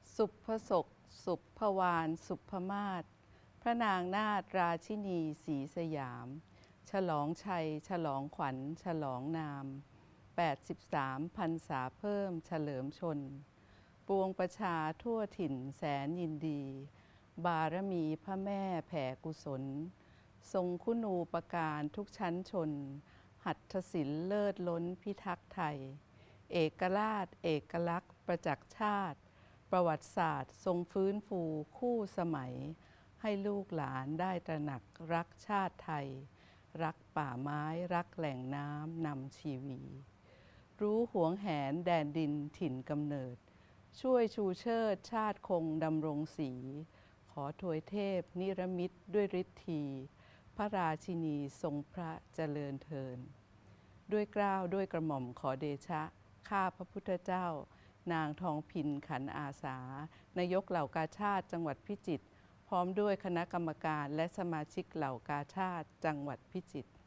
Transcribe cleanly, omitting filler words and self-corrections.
สุภศกสุภวานสุภมาศพระนางนาถราชินีศรีสยามฉลองชัยฉลองขวัญฉลองนาม83 พรรษาเพิ่มเฉลิมชนปวงประชาทั่วถิ่นแสนยินดีบารมีพระแม่แผ่กุศลทรงคุณูปการทุกชั้นชนหัตถศิลป์เลิศล้นพิทักษ์ไทยเอกราชเอกลักษณ์ประจักษ์ชาติประวัติศาสตร์ทรงฟื้นฟูคู่สมัยให้ลูกหลานได้ตระหนักรักชาติไทยรักป่าไม้รักแหล่งน้ำนำชีวีรู้หวงแหนแดนดินถิ่นกำเนิดช่วยชูเชิดชาติคงดำรงศรีขอถวยเทพนิรมิตด้วยฤทธีพระราชินีทรงพระเจริญเทินด้วยเกล้าด้วยกระหม่อมขอเดชะข้าพระพุทธเจ้านางทองพินขันอาสานายกเหล่ากาชาดจังหวัดพิจิตรพร้อมด้วยคณะกรรมการและสมาชิกเหล่ากาชาดจังหวัดพิจิตร